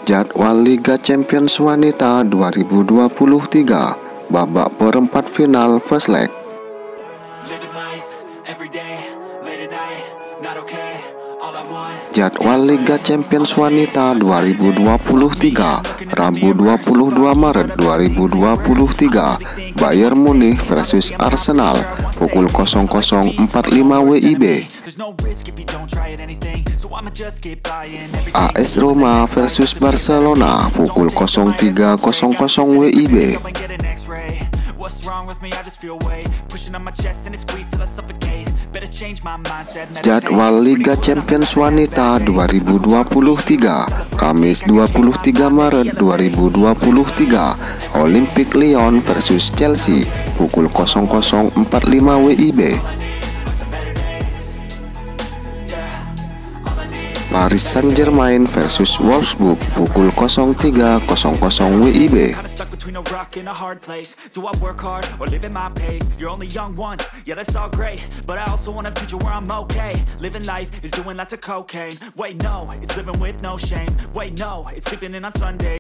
Jadwal Liga Champions Wanita 2023 babak perempat final first leg. Jadwal Liga Champions Wanita 2023 Rabu 22 Maret 2023 Bayern Munich versus Arsenal pukul 00.45 WIB. AS Roma versus Barcelona pukul 03.00 WIB. Jadwal Liga Champions Wanita 2023 Kamis 23 Maret 2023 Olympique Lyon versus Chelsea pukul 00.45 WIB. Paris Saint-Germain versus Wolfsburg pukul 03.00 WIB. Between a rock and a hard place. Do I work hard or live at my pace? You're only young once, yeah that's all great, but I also want a future where I'm okay. Living life is doing lots of cocaine. Wait no, it's living with no shame. Wait no, it's sleeping in on Sunday.